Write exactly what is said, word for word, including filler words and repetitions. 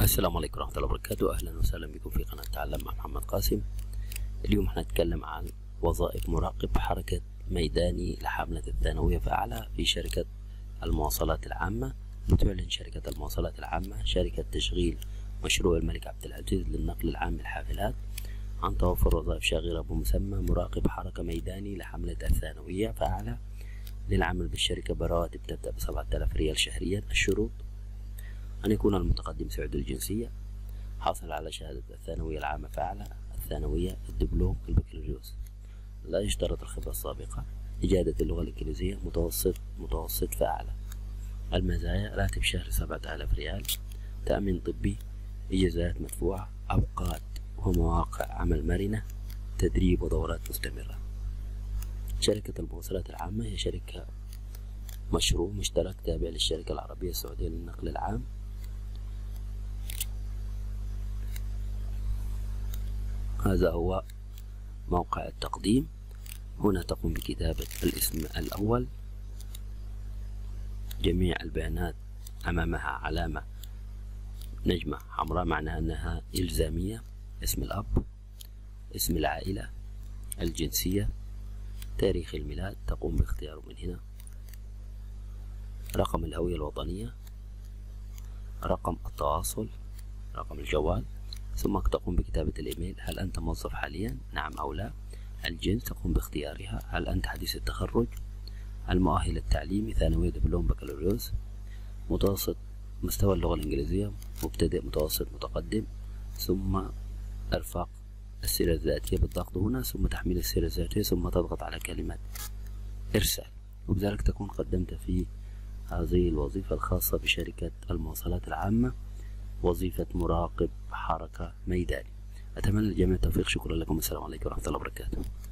السلام عليكم ورحمة الله وبركاته. أهلا وسهلا بكم في قناة تعلم مع محمد قاسم. اليوم هنتكلم عن وظائف مراقب حركة ميداني لحملة الثانوية فأعلى في شركة المواصلات العامة. بتعلن شركة المواصلات العامة شركة تشغيل مشروع الملك عبد العزيز للنقل العام بالحافلات عن توفر وظائف شاغرة بمسمى مراقب حركة ميداني لحملة الثانوية فأعلى للعمل بالشركة برواتب تبدأ بسبعة آلاف ريال شهريا. الشروط: أن يكون المتقدم سعودي الجنسية، حاصل على شهادة الثانوية العامة فأعلى، الثانوية، الدبلوم، البكالوريوس. لا يشترط الخبرة السابقة. إجادة اللغة الإنجليزية متوسط متوسط فأعلى. المزايا: راتب شهري سبعة آلاف ريال، تأمين طبي، إجازات مدفوعة، أوقات ومواقع عمل مرنة، تدريب ودورات مستمرة. شركة المواصلات العامة هي شركة مشروع مشترك تابع للشركة العربية السعودية للنقل العام. هذا هو موقع التقديم. هنا تقوم بكتابة الاسم الأول، جميع البيانات أمامها علامة نجمة حمراء معناها أنها إلزامية، اسم الأب، اسم العائلة، الجنسية، تاريخ الميلاد تقوم باختياره من هنا، رقم الهوية الوطنية، رقم التواصل، رقم الجوال، ثم تقوم بكتابة الإيميل. هل أنت موظف حاليا؟ نعم أو لا. الجنس تقوم باختيارها. هل أنت حديث التخرج؟ المؤهل التعليمي ثانوية، دبلوم، بكالوريوس. متوسط مستوى اللغة الإنجليزية، مبتدئ، متوسط، متقدم. ثم إرفاق السيرة الذاتية بالضغط هنا، ثم تحميل السيرة الذاتية، ثم تضغط على كلمة إرسال، وبذلك تكون قدمت في هذه الوظيفة الخاصة بشركة المواصلات العامة، وظيفة مراقب حركة ميداني. أتمنى للجميع التوفيق. شكرا لكم. السلام عليكم ورحمة الله وبركاته.